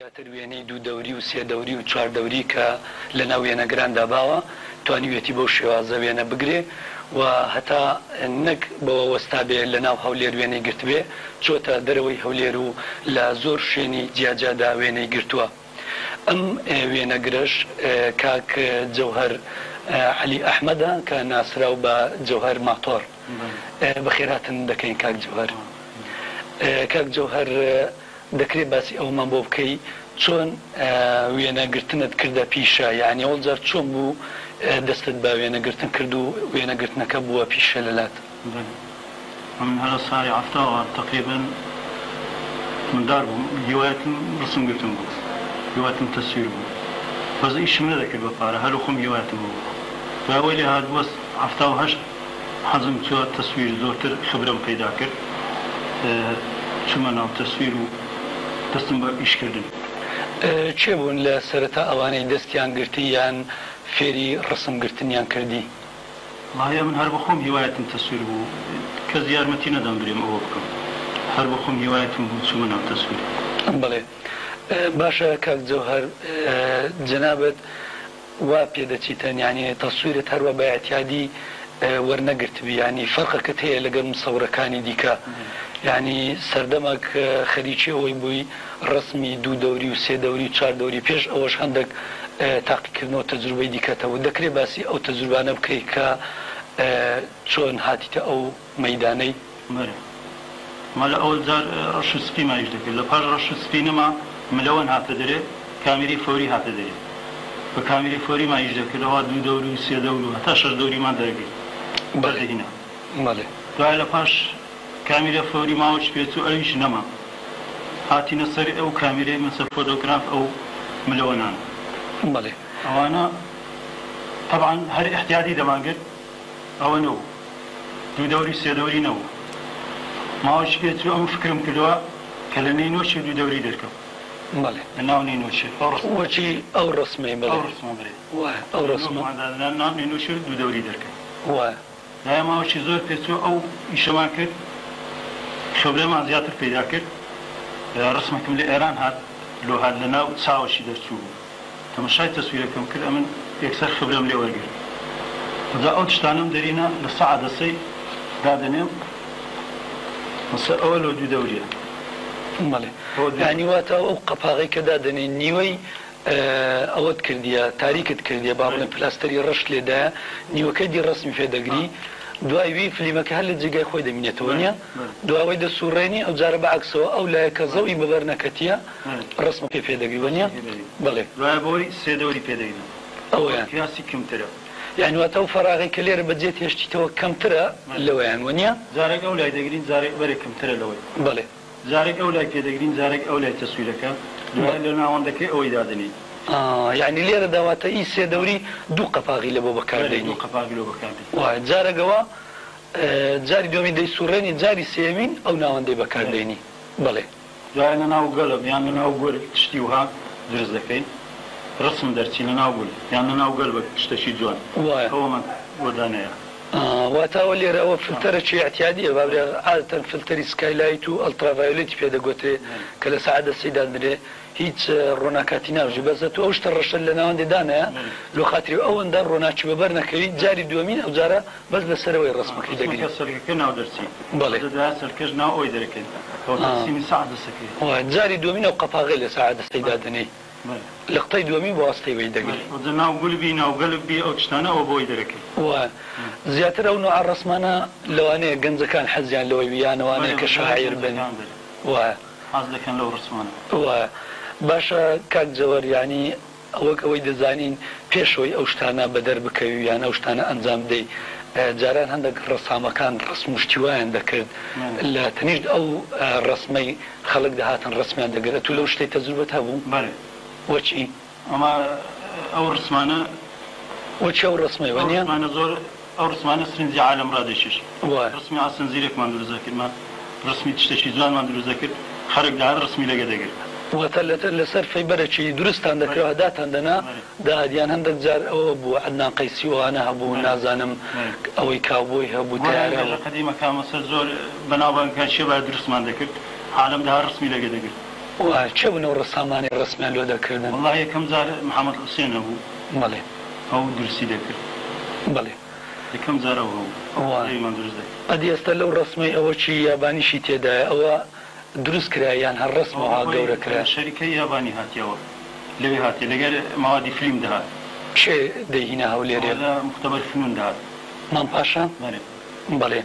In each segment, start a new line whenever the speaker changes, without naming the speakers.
وێنەی دوو دەوری و سێ دەوری و چوار دەوری کە لەناو وێنەگران داباوە توانیوێتی بەو شێوازە وێنە بگرێ و هەتا نەک بەوە وەستا بێ لەناو هەولێر وێنەی گرت بێ چۆتە دەرەوەی هەولێر و لە زۆر شوێنی جیاجادا وێنەی گرتووە. ئەم وێنەگرش کاک جەوهەر علی ئەحمەدە کە ناسراو بە جەوهەر ماتۆر. بەخێراتن دەکەین کاک جەوهەر. کاک جەوهەر دەکرێت باسی ئەومان بۆ بکەی چۆن وێنەگرتنت کردە پیشە، یعنی ئەوڵجار چۆن بوو دەستت بە وێنەگرتن کرد و وێنەگرتنەکە بووە پیشە لەلات؟
من هذا صار عفتاوى تقريبا من دار هواية رسم قلتم هواية تصوير فز إيش من ذاك البقارة هلو خم هواية فأولي هذا بس عفتاوى هش حزم شو تصوير زورتر خبرة پیدا کرد شو مناو تصوير دەستم بە ئیشکردن.
چێ بوون لە سەرەتا ئەوانەی دەستیان گرتی یان فێری ڕسمگرتنیان کردی؟
وڵای من هەر بە خۆم هیوایەتم تەسویر بوو، کەس یارمەتی نەدەم برێم ئەوە بکەم، هەر بە خۆم هیوایەتم بوو چوومە ناو تەسویر.
بەڵێ باشە کاک جەوهەر، جەنابەت وا پێدەچیتەن یعنی تەسویرت هەروە بە ئەتیادی وەرنەگرتبی، ینی فەرقەکەت هەیە لەگەڵ مسەورەکانی دیکە، یعنی سەردەمەک خەریکی ئەوەی بووی ڕسمی دوو دەوری و سێ دەوری و چار دەوری پێش ئەوەش هەندێک تاقیکردنەوە تەجروبەی دیکەتەوە. دەکرێت باسی ئەو تەجروبانە بکەی کە چۆن هاتیتە ئەو مەیدانەی؟
مەلە ئەو جار ڕەش و سپی مایش دەکرد، لە پاش ڕەش و سپی نەما ملەوەن هاتە دەرێ کامیری فۆری هاتە دەرێ، بە کامیری فۆری مایش دەکردەوە دوو دەوری و سێ دەوری و هەتا شەش دەوریمان دەرەگەی بەردەهینە. دوای لە پاش کامیرە فۆری ماوەش پێچ و ئەویش نەما هاتینە سەر ئەو کامیرەی مەسە فۆتۆگراف ئەو ملەوەنان.
بەڵێ
ئەوانە طبعا هەر احتیاطی دەمانگرت ئەوە نەبوو، دوو دەوری سێ دەوری نەبوو، ماوەش پێچ و ئەم فکرم کردووە کە لە نەی نۆشی دوو دەوری دەرکەم.
بەڵێ
لە ناو نەی نۆشی
وەچی ئەو ڕسمەی بڵێ ئەو ڕسمە
ناو نەی نۆشی دوو دەوری دەرکەم.
وایە
لای ماوەشی زۆر پێچوە ئەو ئیشەمان کرد، خبرەمان زیاتر پەیدا کرد، ڕسمەکەم لە ئێران هات لۆ هات لە ناو چاوەشی دەرچوو بوو، تەماشای تەسویرەکەم کرد، ئەمن یەکسەر خبرەم لێ وەرگرت. جا ئەو تشتانم دەرینە لە سەعادەسەی دادەنێم مەسەر ئەوە لۆ دوو دەوریە.
بەڵێ یعنی واتە ئەو قەپاغی کە دادەنێ نیوەی ئەوەت کردیە تاریکت کردیە با بڵێن پلاستەری ڕەشت لێدایە نیوەکەی دی ڕسمی پێدەگری، دوای وی فلیمەکە هەر لە جێگای خۆی دەمینێتەوە نیە، دواوەی دەسوڕێنی ئەو جارە بەعکسەوە ئەو لایەکە زەوی بەبەر نەکەتیە ڕسمە پێ پێدەگری وەنیە. بەڵێ
دوای بۆی سێ دەوری پێدەگرن
ئەوەیان
پیاسی کەمترە،
یعنی واتە ئەو فەراغی کە لێرە بەجێ هێشتیتەوە کەمترە لەوەیان وەنیە،
جارێک ئەو لای دەگرین جارێک بەرێک کەمترە لەوەی.
بەڵێ
جارێک ئەو لای پێدەگرین جارێک ئەو لای تەسویرەکە دوای لە ناوەندەکەی ئەوەی دادنی.
یعنی لێرە داواتە ئی سێ دەوری دوو قەپاغی لە بۆ بەکاردێنی وایە، جارەگەوە جاری دومی دەی سوڕێنی جاری سێمین ئەو ناوەندەی بەکاردێنی. بەڵێ
دوای لە ناو گەلب یان لە ناو گۆر تشتی وها دروست دەکەین، ڕسم دەرچی لە ناو گول یان لە ناو گەلبە شتەشی جوان
وایە
ئەوەمان وەدانەیە.
واتاوە لێرە ئەوە فلتەرەکی احتیادیە، بابرێ عادەتەن فلتەری سکایلایت و ئەڵترافایۆلێتی پێدەگوترێ کە لە سەعادە سەیدا درێ هیچ ڕۆناکاتی ناژی بەزە تو ئەو شتە ڕەشە لە ناوەندێدانەیە لۆ خاتری ئەوەندا ڕۆناکی بەبەر نەکەوی جاری دووەمین ئەو جارە بەس لەسەرەوەی ڕسمەکەی دەگرێت
سەرکەکە ناو دەرچی.
بەڵێ
سەرکەش ناو ئەوی دەرەکەین سەعادەسەکەی
جاری دووەمین ئەو قەپاغی لە سەعادە سەیدا دەنێ لە قەتەی دووەمی بۆ ئەستەی وەی دەگرێت
ناو گولبی ناو گەلبی ئەو تشتانە ئەوە بۆی دەرەکەی.
وایە زیاتر ئەو نوع ڕسمانە لەوانەیە گەنجەکان حەزیان لەوەی بیانەوانەیە کە شاعیر بن. وایە
حەز دەکەن لەو ڕسمانە.
وایە باشە کاک جەوەر، یعنی ئەوەک ئەوەی دەزانین پێشەوەی ئەو شتانە بەدەر بکەوی یان ئەو شتانە ئەنجام بدەی، جاران هەندێک ڕەسامەکان ڕسم شتیوایان دەکرد لە تەنیشت ئەو ڕسمەی خەڵک دەهاتن ڕسمیان دەگرێت. تو لەو شتەی تەجروبەت هەبوو؟
بەڵێ.
وەچی
ئەمە ئەو ڕسمانە
وەچی ئەو ڕسمەی وەنیە
زۆر ئەو ڕسمانە سرنجی عالەم ڕادێشیش ڕسمی ئاسەنزیرێکمان دروست دەکردمان، ڕسمی تشتێکی جوانمان دروست دەکرد، خەرک داهات ڕسمی لەگە دەگرت.
وەتە لەسەر فەیبەرێکی دروستان دەکرێەوە داتان دەنا داهدیان هەندێک جار ئەوە بوو عەدنان قەیسی وانە هەبوو، نازانم ئەوەی کاوبۆی هەبوو تیارە
قەدیمەکە مەسەر زۆر بەناوبانگەکان شێ باید دروستمان دەکرد، عالەم داهات ڕسمی لەگە دەگرت.
چه بنەوە ڕسامانی ڕسمیان لۆ دەکردن
والله یەکەم جار محەممەد حوسێنە بوو
بەڵێ
ئەو درسی دەکرد
بەڵێ
یەکەم جارەوە هەومان دروست دەکرد
ئەدی ئێستا لەو ڕسمی ئەوە چی یابانیشی تێدایە ئەوە دروست کرایان هەر ڕسمەوە گەورە کرا
شەریکەی یابانی هاتیەوە لەوێ هاتی لەگەر ماوادی فیلم دەهات
چێ دەیهینە هەولێرێ
مختبەر فنون دەهات
مام پاشا بەڵێ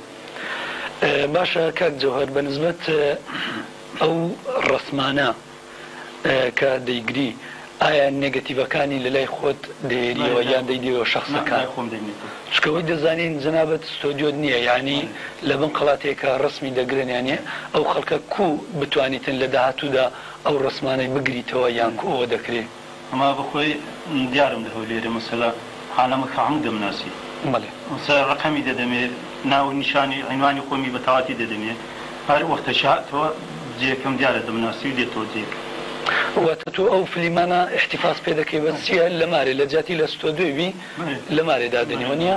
باشە کاک جەوهەر بەنسبەت ئەو ڕسمانە کە دەیگری ئایا نێگەتیڤەکانی لە لای خۆت دێریەوە یان دەیدیەوە شخصەکان چکەوەی دەزانین جەنابەت ستۆدیۆ نییە ینی لە بن قڵاتێکە ڕسمی دەگرن یانێ ئەو خەڵکە کو بتوانیتن لە داهاتوودا ئەو ڕسمانەی بگریتەوە یان کو ئەوە دەکرێت
ئەما بخۆی دیارم لە هەولێرە مەسەلا حالەمەکە هەموو دەمناسی
بەڵێ
ڕقەمی دەدەمێت ناو نیشانی عنوانی خۆمی بە تەواتی دەدەمێت هەر وەختە شاتەوە جێکەم دیارە دەمناسی و دێتەوە جێک
واتە تۆ ئەو فلیمانە احتیفاز پێ دەکەی بە چیە لە مارێ لە جاتی لە ستۆدیۆوی لە مارێدا دەنیوە نییە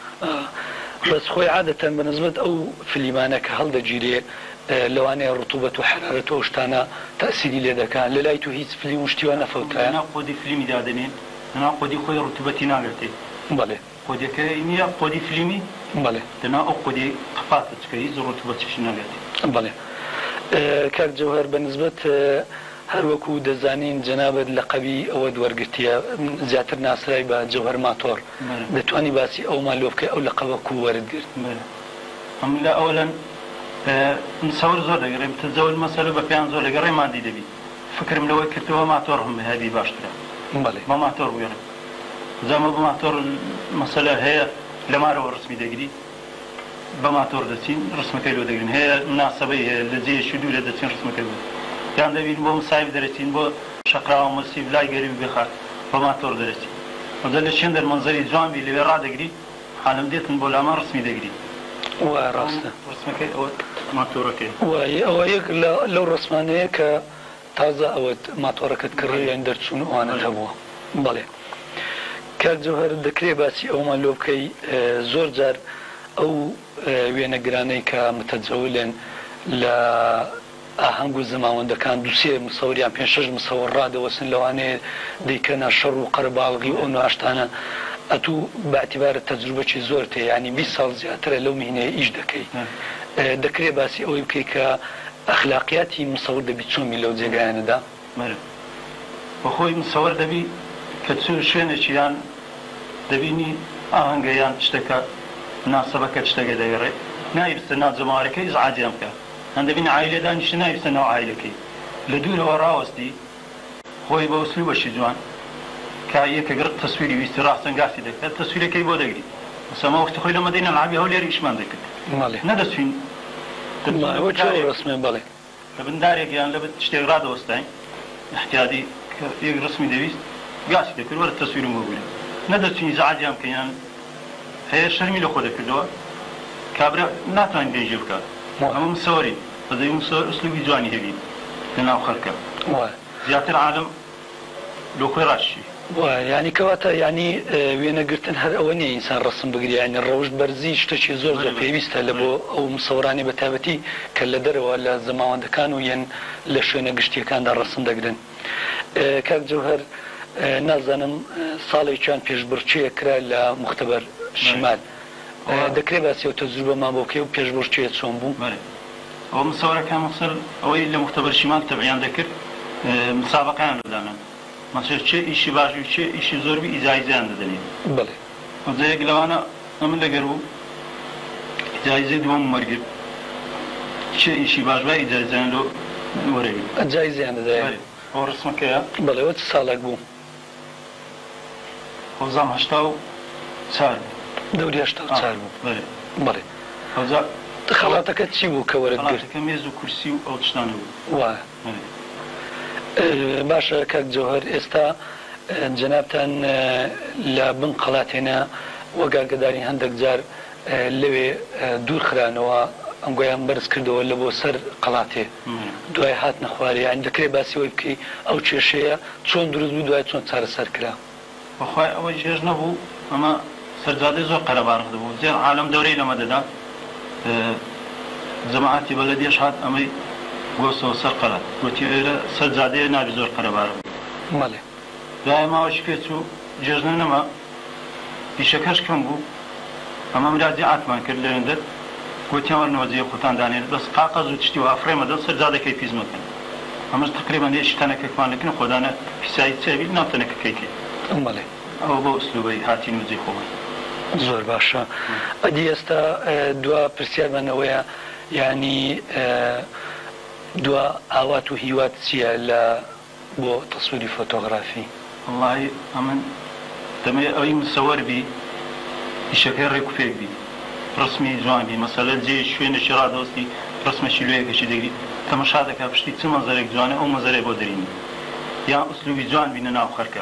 بەس خۆی عادەتەن بەنسبەت ئەو فلیمانە کە هەڵدەگیرێ لەوانەیە ڕتوبەت و حرارەت و شتانە تەسیری لێ دەکەن لە لای تو هیچ فلیم و شتیوە نەفەوتایە
قۆدی فلیمی دادەنێن هەنا قۆدی خۆی ڕتوبەتی ناگرێت
بەڵێ
قۆدەکە نییە قۆدی فلیمی
بەڵێ
دەنا ئەو قۆدی قپاتە چکە هیچ ڕتوبەتیش ناگرێت
بەڵێ کاک جەوهەر بەنسبەت هەروەکو دەزانین جەنابەت لە قەبی ئەوە دووەرگرتیە زیاتر ناسرای بە جەوهەر ماتۆر دەتوانی باسی ئەو مالۆفکە ئەو لە قەبە کو وەرگرت
ئەم لە ئەوەن مسەور زۆر دەگەڕێم تەزەول مەسەلە بە پێیان زۆر لەگەڕێ مادی دەبی فکرم لەوەی کردەوە ماتۆر هەم هەدی باشترە
بەڵێ
بە ماتۆر بوێنم زەمە بە ماتۆر مەسەلە هەیە لە مارەوە ڕسمی دەگری بە ماتۆر دەچین ڕسمەکەی لۆ دەگرین هەیە مناسەبەی هەیە لە جێشی دوورە دەچین ڕسمەکەی بوو یان دەبین بۆ مساوی دەرەچین بۆ شەقراوە مەسی لای گەری بخات بە ماتۆر دەرەچین وەدە لە چێن دەرمەنزەری جوانبی لەوێ ڕادەگری حالم دێتن بۆ لامان ڕسمی دەگری
وای ڕاستە
ڕسمەکەی ئەوە ماتۆرەکەی
وای ئەوە یەک لەو ڕسمانەیە کە تازە ئەوەت ماتۆرەکەت کڕیان دەرچوون ئەوانت هەبووە بەڵێ کاک جەوهەر دەکرێ باسی ئەومان لۆ بکەی زۆر جار ئەو وێنەگرانەی کە متەجەولێن لە ئاهەنگ و زەماوەندەکان دووسێ مسەوریان پێ شەش مسەوەڕ ڕادەوەسن لەوانەیە دەیکەنە شەڕ و قەرباڵغی ئەو نواشتانە ئەتوو باعتیبارە تەجروبەی زۆر تێ ینی 20 ساڵ زیاترە لەو میهنەیە ئیش دەکەی دەکرێت باسی ئەوەی بکەی کە ئەخلاقیاتی مسەور دەبی چۆمی لەو جێگایانەدا
بەخۆی مسەوەر دەبی کە چون شوێنێکیان دەبینی ئاهەنگەیان شتەکە ناسەبەکە شتەکە دەگەڕێت نایبستە ناو جەماوەرەکەی ئیزعاجیان بکە هەندەبین عایلێدا نیشتە نایبستە ناو عایلەکەی لە دوورەوە ڕاوەستی خۆی بە ئوسلوبەشی جوان کە یەکە گرت تەسویری ویستی ڕاستەنگاسی دەکات تەسویرەکەی بۆ دەگری مەسەما وەختی خۆی لە مەدەینە العابی هەولێر ئیشمان دەکرد نەدەچوین
ڕسمێ بەڵێ
لە بندارێکیان لە شتێک ڕادەوەستین احتیادی یەک ڕسمی دەویست گاسی دەکرد وەرە تەسویرم بۆ بگرێت نەدەچوین ئیزعاجیان بکەیان هەیە شەرمی لە خۆ دەکردەوە کابرا ناتوانین گەیژێ بکات ئەمە مسەوەری بەدەی مسەوەر ئوسلوبی جوانی هەبی لە ناو خەڵکە زیاتر عالم لۆ خۆی ڕاشی
ینی کەواتە ینی وێنەگرتن هەر ئەوە نیە ئینسان ڕسم بگری ینی ڕەوشت بەرزی شتێکی زۆر زۆر پێویستە لە بۆ ئەو مسەوەرانی بەتابەتی کە لە دەرەوە لە زەماوەندەکان و یەن لە شوێنە گشتیەکاندا ڕسم دەگرن کاک جەوهەر نازانم ساڵێکیان پێشبڕچەیە کرا لە مختبەر شمال دەکرێت باسیەوە تەجروبەمان بۆ بکەی و پێشبڕچەیە چۆن بوو
ئەو مسەوەرەکان مەخسەر ئەوەی لە مختبەر شمال تەبعیان دەکرد مسابقەیان دەدانن مەسەر چێ ئیشی باش و چێ ئیشی زۆربی ئیجازەیان دەدەنێت
بڵێ
ئەوجەیەک لەوانە ئەمن لەگەر بوو ئیجازەی دووەم وەرگرت چێ ئیشی باش بە ئیجازەیان لۆ وەرەگرت
ئەجایزیان دەدایێت
ئەو ڕسمەکەیە
بەڵێ وە چ ساڵێک بوو
حوزام 84
دەوری 84 بوو بڵێ خەڵاتەکە چی بوو کە وەرەگرت
مێز و کورسی و ئەو تشتانە بوو
وایە باشە کاک جەوهەر ئێستا جەنابتان لە بن قەڵاتێنە وەگاگەداری هەندێک جار لەوێ دوور خرانەوە ئەمگویان بەرز کردەوە لە بۆ سەر قەڵاتێ دوای هات نەخوارێ یان دەکرێت باسیەوەی بکەی ئەو کێشەیە چۆن دروست بوو دوای چۆن چارەسەر کرا
بەخوای ئەوەی جێژ نەبوو ئەمە سەرجادەی زۆر قەرەبارق دەبوو زێر عالم دەورەی لەمە دەدا جەماعەتی بەلەدێش هات ئەمەی گۆسەوە سەر قەڵەت گوتی ئێرە سەجادەیە نابی زۆر قەرەبارم
بەڵێ
دای ماوەش پێچ و جێژنە نەما ئیشەکەش کەم بوو ئەمە مراجعاتمان کرد لەوێندە گوتیان وەرنەوە جێ خۆتان دانێت بەس قاقەز و تشتی و ئافرێمە دەست سەجادەکەی پیس مەکەن ئەمەش تقریبا هێشت تەنەکەکمان لەکن خۆدانە پیسایی چێبی ناو تەنەکەکەیکێ
بەڵێ
ئەوە بۆ ئوسلوبەی هاتین و جێ خۆمان
زۆر باشە ئەدی ئێستا دوا پرسیارمانەوەیە یعنی دوا ئاوات و هیوات چییە لە بۆ تەسووری فۆتۆغرافی
والله ئەمن دەمێ ئەوی مسەوەر بی ئیشەکەی ڕێک و پێک بی ڕسمی جوان بی مەسەلە جێ شوێنەشی ڕادۆستی ڕسمەشی لێەکەشی دەگری تەمەشا دەکا پشتی چ مەزەرێک جوانە ئەو مەزەرێ بۆ دەرینی یان ئوسلوبی جوان بینە ناو خەرکە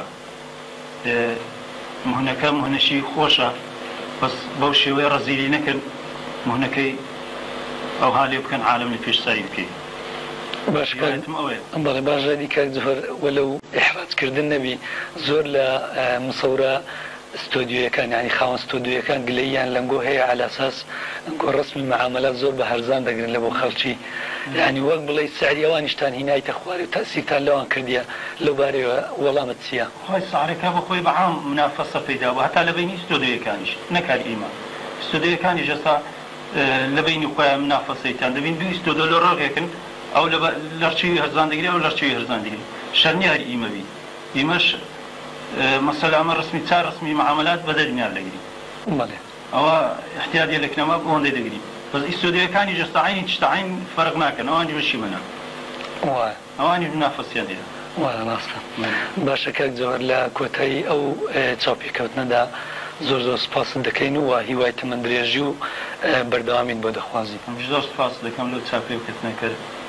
مهنەکە مهنەشی خۆشە بەس بەو شێوەیە ڕەزیلی نەکرد مهنەکەی ئەو هالێ بکەن عالم لە پێشسایی بکەیت
بەڵێ باشادی کاک زۆر وەلەو ئیحراجکردن نەبی زۆر لە مسەورە ستۆدیۆیەکان ینی خاوەن ستۆدیۆیەکان گلەییان لەنگۆ هەیە على ئەساس ئەنگۆ ڕسمی معاملات زۆر بە هەرزان دەگرن لە بۆ خەڵکی ینی وەک بڵێ سعری ئەوانیشتان هینایتە خوارێ و تەسیرتان لەوان کردیە لەو بارەوە وەڵامت چییە؟
خۆی سعرەکە بەخۆی بەعام منافەسە پەیدا بوو هەتا لە بینی ستۆدیۆیەکانیش نەکار ئیما ستۆدیۆیەکانیش ئێستا لە بینی خۆیان منافەسەیتان دەبین دوی ستۆدیۆ لە ڕۆژێکن ئەو لە لەرچەوی هەرزان دەگری ئەو لەرچەوی هەرزان دەگری شەرنیاری ئیمەوی ئیمەش مەسەلە ئەمە ڕسمی چار ڕسمی معاملات بەدەرمیان لەگری ئەوە احتیاجی لەکنەوە بۆندەی دەگری بەس ئیستۆدیۆیەکانی جەستا عینی تشتا عین فەرق ناکەن ئەوانی بەشی بنە ئەوانی منافەسیان دێ
ڕاستە باشە کاک جۆهەر لە کۆتایی ئەو چاپێکەوتنەدا زۆر زۆر سپاس دەکەین و هیوای تەمەندرێژی و بەردەوامین بۆ دەخوازی
زۆر سپاس دەکەم لەو چاپێکەوتنەکە